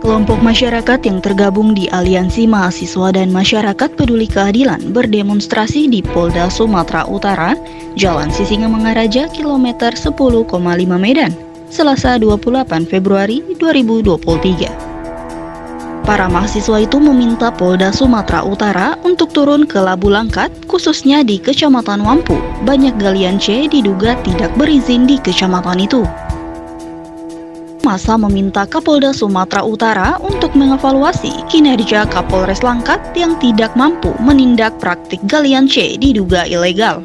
Kelompok masyarakat yang tergabung di Aliansi Mahasiswa dan Masyarakat Peduli Keadilan berdemonstrasi di Polda Sumatera Utara, Jalan Sisingamangaraja, kilometer 10,5 Medan, Selasa 28 Februari 2023. Para mahasiswa itu meminta Polda Sumatera Utara untuk turun ke Labu Langkat, khususnya di Kecamatan Wampu. Banyak galian C diduga tidak berizin di kecamatan itu. Masa meminta Kapolda Sumatera Utara untuk mengevaluasi kinerja Kapolres Langkat yang tidak mampu menindak praktik galian C diduga ilegal.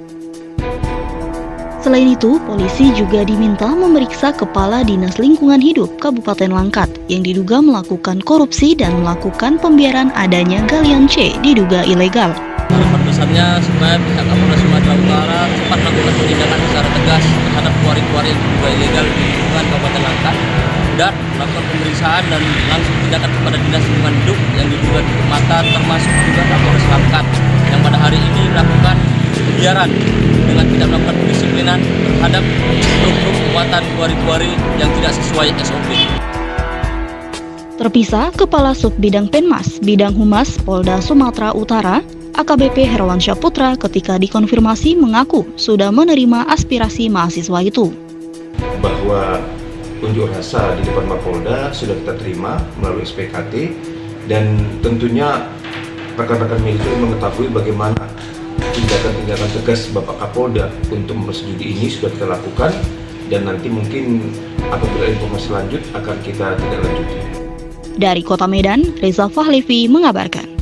Selain itu, polisi juga diminta memeriksa Kepala Dinas Lingkungan Hidup Kabupaten Langkat yang diduga melakukan korupsi dan melakukan pembiaran adanya galian C diduga ilegal. Harapan besarnya supaya pihak Kapolda Sumatera Utara cepat melakukan penindakan secara tegas terhadap kuari-kuari yang diduga ilegal di lingkungan Kabupaten Langkat dan melakukan pemeriksaan dan langsung tindakan kepada Dinas Lingkungan Hidup yang diduga tutup mata, termasuk juga Kapolres Langkat yang pada hari ini melakukan pembiaran dengan tidak melakukan pendisiplinan terhadap truk-truk muatan kuari-kuari yang tidak sesuai SOP. Terpisah, Kepala Subbidang Penmas Bidang Humas Polda Sumatera Utara AKBP Herwansyah Putra ketika dikonfirmasi mengaku sudah menerima aspirasi mahasiswa itu. Bahwa unjuk rasa di depan Mapolda sudah kita terima melalui SPKT dan tentunya rekan-rekan media mengetahui bagaimana tindakan-tindakan tegas Bapak Kapolda untuk mempersetujui ini sudah kita lakukan dan nanti mungkin apabila informasi lanjut akan kita tindak lanjuti. Dari Kota Medan, Reza Fahlevi mengabarkan.